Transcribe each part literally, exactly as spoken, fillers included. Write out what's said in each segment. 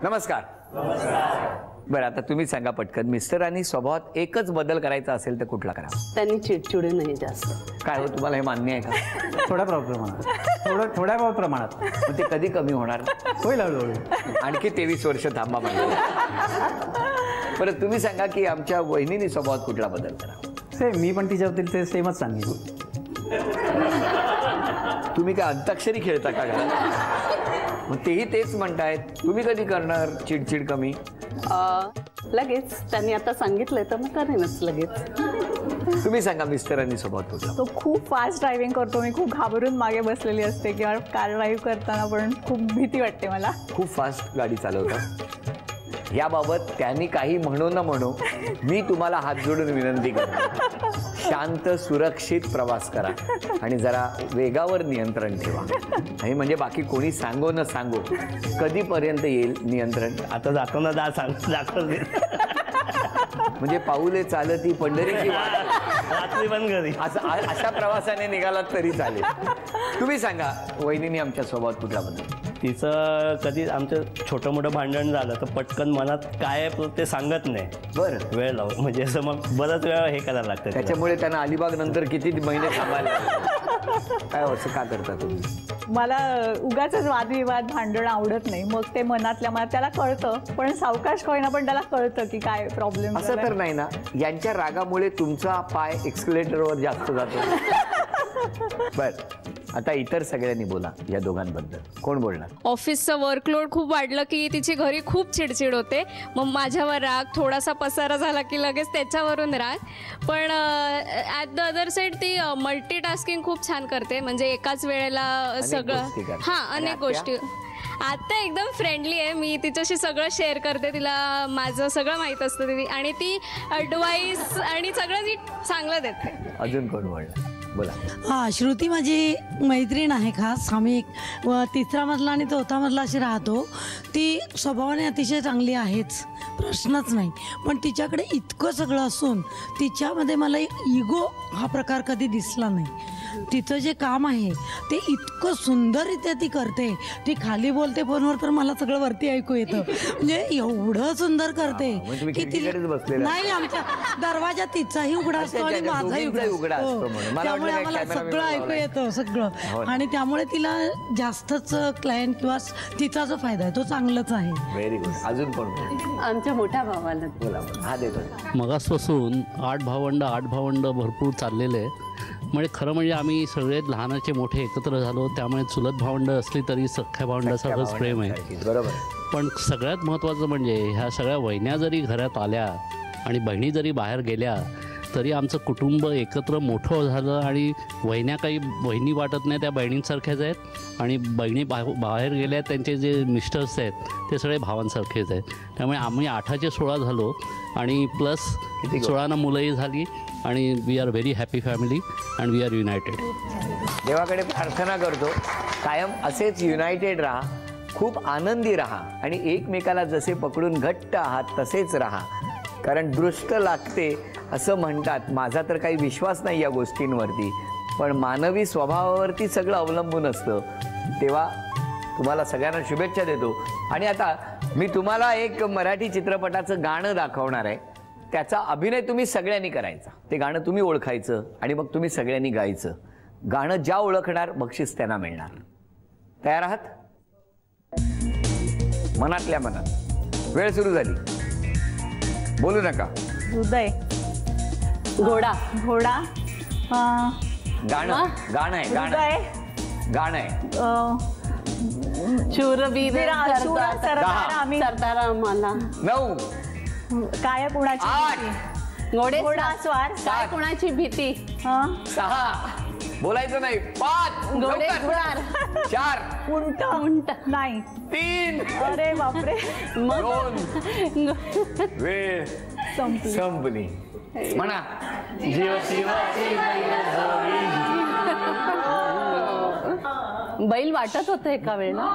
नमस्कार. बरं आता तुम्ही सांगा पटकन, मिस्टरांनी स्वभावात एकच बदल करायचा असेल तर कुठला करा? त्यांनी चिडचिड नाही जास्त. काय हो, तुम्हाला हे मान्य आहे का? थोड्या प्रमाणात, थोडं थोड्या प्रमाणात. मग ते कधी कमी होणार? होईल हळूहळू. आणखी तेवीस वर्ष थांबा म्हणजे. बरं तुम्ही सांगा की आमच्या वहिनीने स्वभावात कुठला बदल करा? सेम, मी पण तिच्याबद्दल ते सेमच सांगेन. तुम्ही काय अंताक्षरी खेळता का घरात? मग तेही तेच म्हणतायत. तुम्ही कधी करणार चिडचिड कमी? लगेच त्यांनी आता सांगितलंय तर मग करेनच लगेच. तुम्ही सांगा मिस्टरांनी स्वभावात कुठला? तो खूप फास्ट ड्रायव्हिंग करतो. मी खूप घाबरून मागे बसलेली असते किंवा कार ड्राईव्ह करताना पण खूप भीती वाटते मला. खूप फास्ट गाडी चालवतात. याबाबत त्यांनी काही म्हणू न म्हणू मी तुम्हाला हात जोडून विनंती करतो, शांत सुरक्षित प्रवास करा आणि जरा वेगावर नियंत्रण ठेवा. हे म्हणजे बाकी कोणी सांगो न सांगो कधीपर्यंत येईल नियंत्रण? आता जातो ना, दा सांग दाखव. म्हणजे पाऊले चालती पंढरीची वाट, रात्री पण घरी. असं अशा प्रवासाने निघालात तरी चालेल. तुम्ही सांगा वहिनीने आमच्या स्वभावात कुठला बदल? तिचं कधी आमचं छोटं मोठं भांडण झालं तर पटकन मनात काय ते सांगत नाही. बरं, वेळ लावून, म्हणजे असं मग बरंच वेळ हे करायला लागतं. त्याच्यामुळे त्यांना अलिबाग नंतर किती महिने थांबायला लागले. काय असं का करता तुम्ही? मला उगाच वादविवाद भांडण आवडत नाही. मग ते मनातल्या मनात त्याला कळतं, पण सावकाश कळणं पण त्याला कळतं की काय प्रॉब्लेम. असं तर नाही ना यांच्या रागामुळे तुमचा पाय एक्सलेटरवर जास्त जातो? बर, आता इतर सगळ्यांनी बोला या दोघांबद्दल. कोण बोलणार? ऑफिसचं वर्कलोड खूप वाढलं की तिची घरी खूप चिडचिड होते. मग माझ्यावर राग, थोडासा पसारा झाला की लगेच त्याच्यावरून राग. पण ॲट द अदर साईड ती मल्टीटास्किंग खूप छान करते. म्हणजे एकाच वेळेला सगळं, हां अनेक गोष्टी. आता एकदम फ्रेंडली आहे. मी तिच्याशी सगळं शेअर करते, तिला माझं सगळं माहीत असतं ती, आणि ती ॲडवाईस आणि सगळं ती चांगलं देते. अजून कोण बोलणार? बोला. हां, श्रुती माझी मैत्रीण आहे खास. आम्ही व तिसरा मजला आणि चौथा मजला अशी राहतो. ती स्वभावाने अतिशय चांगली आहेच, प्रश्नच नाही. पण तिच्याकडे इतकं सगळं असून तिच्यामध्ये मला इगो हा प्रकार कधी दिसला नाही. तिचं जे काम आहे ते इतकं सुंदररित्या ती करते. ती खाली बोलते फोनवर तर मला सगळं वरती ऐकू येतं. म्हणजे एवढं सुंदर करते की ती नाही, आमच्या दरवाजा तिचाही उघडा असतो आणि माझाही उघडा असतो. त्यामुळे आम्हाला सगळं ऐकू येतं सगळं. आणि त्यामुळे तिला जास्तच क्लायंट किंवा तिचा जो फायदा आहे तो चांगलाच आहे. Very good. अजून कोण? आमच्या मोठ्या भावाला बोला. हा देतो. मगासपासून आठ भावंड आठ भावंड भरपूर चाललेले आहे. म्हणजे खरं म्हणजे आम्ही सगळे लहानाचे मोठे एकत्र झालो, त्यामुळे चुलत भावंड असली तरी सख्ख्या भावंडासारखंच प्रेम आहे. बरोबर. पण सगळ्यात महत्त्वाचं म्हणजे ह्या सगळ्या वहिन्या जरी घरात आल्या आणि बहिणी जरी बाहेर गेल्या तरी आमचं कुटुंब एकत्र मोठं झालं. आणि वहिन्या काही बहिणी वाटत नाही, त्या बहिणींसारख्याच आहेत. आणि बहिणी बा बाहेर गेल्या त्यांचे जे मिस्टर्स आहेत ते सगळे भावांसारखेच आहेत. त्यामुळे आम्ही आठाचे सोळा झालो आणि प्लस सोळाना मुलंही झाली. आणि we are very happy family and we are united. देवाकडे प्रार्थना करतो कायम असेच युनायटेड राहा, खूप आनंदी राहा आणि एकमेकाला जसे पकडून घट्ट आहात तसेच राहा. कारण दृष्ट लागते असं म्हणतात. माझा तर काही विश्वास नाही या गोष्टींवरती, पण मानवी स्वभावावरती सगळं अवलंबून असतं. तेव्हा तुम्हाला सगळ्यांना शुभेच्छा देतो. आणि आता मी तुम्हाला एक मराठी चित्रपटाचं गाणं दाखवणार आहे. त्याचा अभिनय तुम्ही सगळ्यांनी करायचा. ते गाणं तुम्ही ओळखायचं आणि मग तुम्ही सगळ्यांनी गायचं. गाणं ज्या ओळखणार बक्षीस त्यांना मिळणार. तयार आहात? मनातल्या मनात. वेळ सुरू झाली. बोलू नका. हृदय. घोडा. घोडा. गाणं गाणं आहे. गाणं हृदय. गाणं आहे. शूरवीर सरदार. सरदार मला. नऊ. काय कुणाची? आठ. घोडे घोडास्वार. काय कुणाची भीती? सहा. बोलायचं नाही. पाच. घोडे लवकर. घोडार. चार. उंट. उंट. नाही. तीन. अरे बापरे. दोन. वेळ संपली. संपली. म्हणा. जीव शिवाची बैल वाटत होतं एका वेळेला.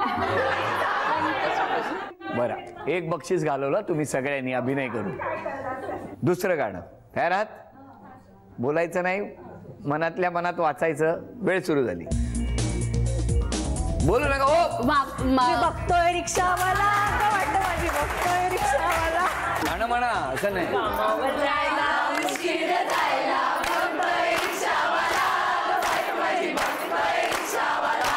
बरं, एक बक्षीस घालवलं तुम्ही सगळ्यांनी अभिनय करून. दुसरं गाणं तयार आहात? बोलायचं नाही, मनातल्या मनात वाचायचं. वेळ सुरू झाली. बोलू नका. हो बघतोय रिक्षावाला वाटतं माझी बघतोय रिक्षावाला. गाणं म्हणा, असं नाही.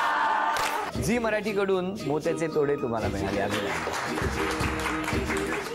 झी मराठीकडून मोत्याचे तोडे तुम्हाला मिळाले.